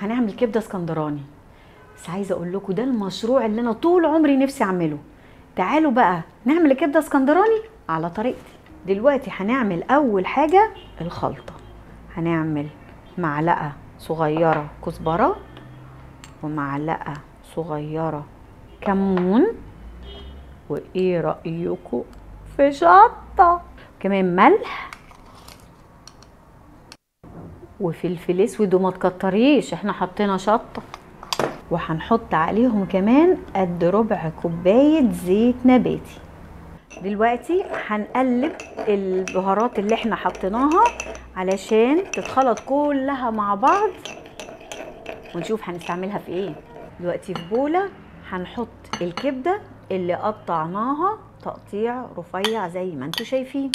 هنعمل كبده اسكندراني. بس عايزه اقول لكم ده المشروع اللي انا طول عمري نفسي اعمله. تعالوا بقى نعمل كبده اسكندراني على طريقتي. دلوقتي هنعمل اول حاجه الخلطه. هنعمل معلقه صغيره كزبره ومعلقه صغيره كمون، وايه رايكم في شطه كمان، ملح وفلفل اسود، وما تكتريش احنا حطينا شطه. وهنحط عليهم كمان قد ربع كوبايه زيت نباتي. دلوقتي هنقلب البهارات اللي احنا حطيناها علشان تتخلط كلها مع بعض، ونشوف هنستعملها في ايه. دلوقتي في بوله هنحط الكبده اللي قطعناها تقطيع رفيع زي ما انتوا شايفين،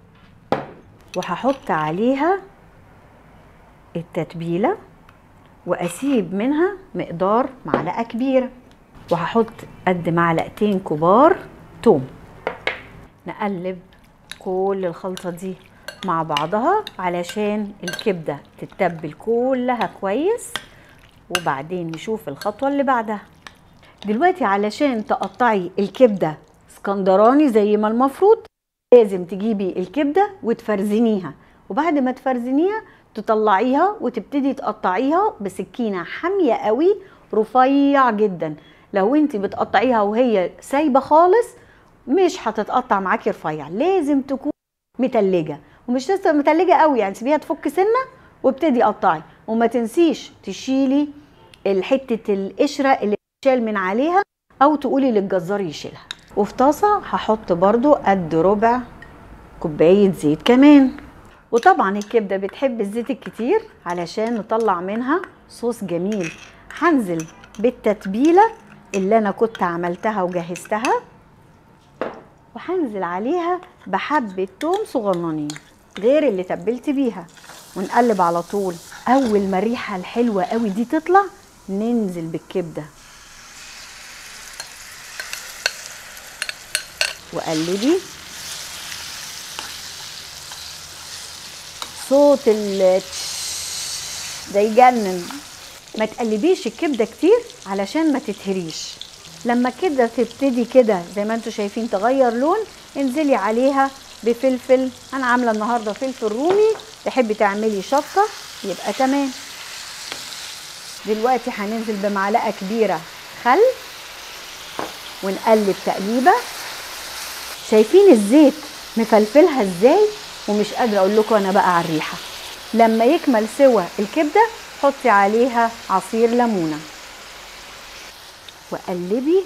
وهحط عليها التتبيله واسيب منها مقدار معلقه كبيره، وهحط قد معلقتين كبار توم. نقلب كل الخلطه دي مع بعضها علشان الكبده تتبل كلها كويس، وبعدين نشوف الخطوه اللي بعدها. دلوقتي علشان تقطعي الكبده اسكندراني زي ما المفروض، لازم تجيبي الكبده وتفرزنيها، وبعد ما تفرزنيها تطلعيها وتبتدي تقطعيها بسكينه حاميه قوي رفيع جدا. لو انت بتقطعيها وهي سايبه خالص مش هتتقطع معاكي رفيع، لازم تكون متلجه، ومش لسه متلجه قوي يعني، سيبيها تفك سنه وابتدي قطعي. وما تنسيش تشيلي حته القشره اللي بتشال من عليها، او تقولي للجزار يشيلها. وفي طاسه هحط برضو قد ربع كوبايه زيت كمان. وطبعا الكبده بتحب الزيت الكتير علشان نطلع منها صوص جميل. هنزل بالتتبيله اللي انا كنت عملتها وجهزتها، وهنزل عليها بحبه توم صغننين غير اللي تبلت بيها، ونقلب على طول. اول ما الريحه الحلوه قوي دي تطلع ننزل بالكبده وقلبي. صوت ده يجنن. ما تقلبيش الكبده كتير علشان ما تتهريش. لما كده تبتدي كده زي ما انتوا شايفين تغير لون، انزلي عليها بفلفل. انا عامله النهارده فلفل رومي، تحبي تعملي شطه يبقى تمام. دلوقتي هننزل بمعلقه كبيره خل ونقلب تقليبه. شايفين الزيت مفلفلها ازاي؟ ومش قادره اقول لكم انا بقى على الريحه. لما يكمل سوى الكبده حطي عليها عصير ليمونه وقلبي.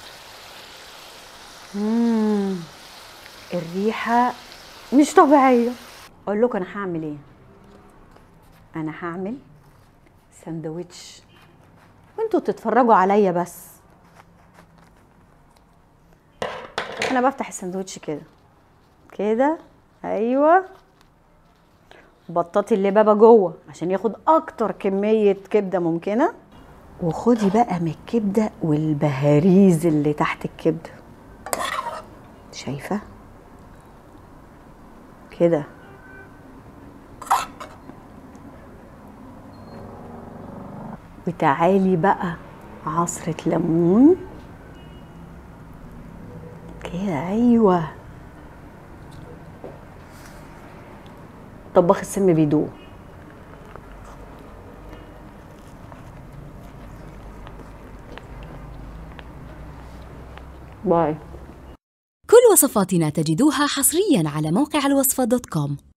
الريحه مش طبيعيه. اقول لكم انا هعمل ايه؟ انا هعمل ساندوتش وانتوا تتفرجوا عليا بس. انا بفتح الساندوتش كده كده، ايوه، بطاطي اللبابه جوه عشان ياخد اكتر كميه كبده ممكنه. وخدي بقى من الكبده والبهاريز اللي تحت الكبده، شايفه كده. وتعالي بقى عصره ليمون كده، ايوه. طباخ السم بيدوق. باي. كل وصفاتنا تجدوها حصريا على موقع الوصفة.com.